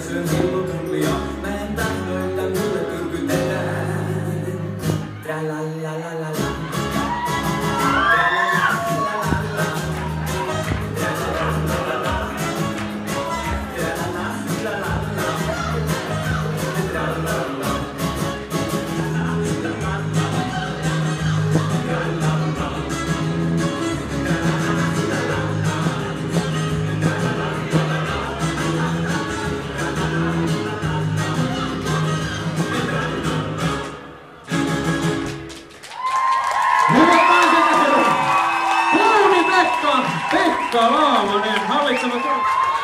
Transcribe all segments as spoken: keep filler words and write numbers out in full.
syön hillotullia. Mä en tahdo, että mulle tyrkytetään. Tra-la-la-la-la-la. Pekka Laamanen, hallitsematon.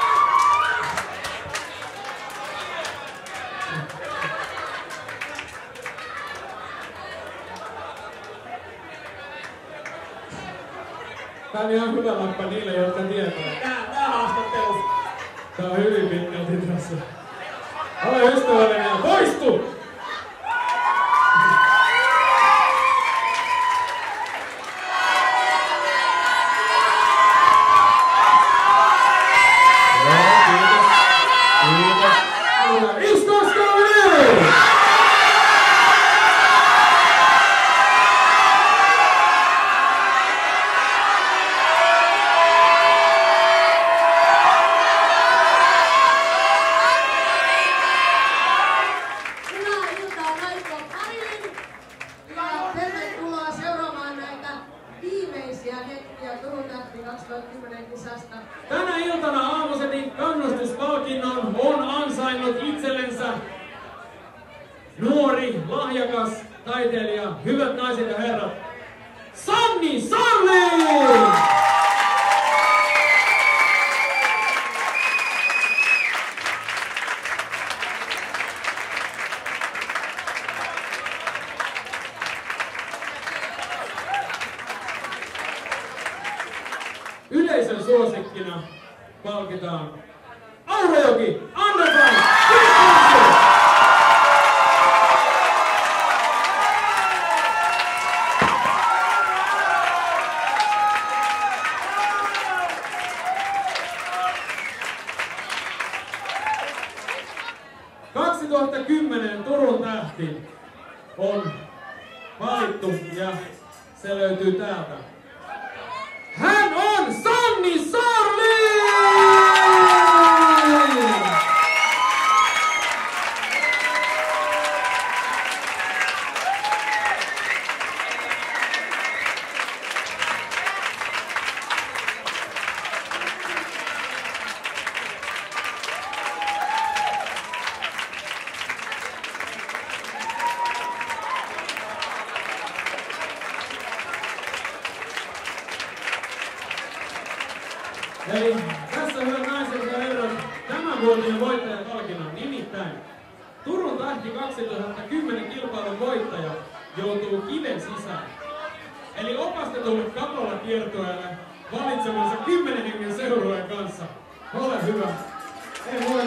Tää on ihan hyvä lappa niille, jotka tietää. Tää, tää haastattelu. Tää on hyvin pitkälti tässä. Ole ystävällinen ja poistu! Tänä iltana aamusetin kannustuspalkinnon on ansainnut itsellensä nuori, lahjakas taiteilija, hyvät naiset ja herrat, Sanni Sarli! Yleisön suosikkina palkitaan Aurajoki, Andersson, kaksituhattakymmenen Turun tähti on valittu ja se löytyy täältä. Hän on Sanni Sarli! Eli tässä hyvät naiset ja herrat, tämän vuotinen voittajapalkinnon, nimittäin Turun tähti kaksituhattakymmenen kilpailun voittaja joutuu kiven sisään. Eli opastetulle kapolla kiertueelle valitsemansa kymmenen hengen seurueen kanssa. Ole hyvä. Ei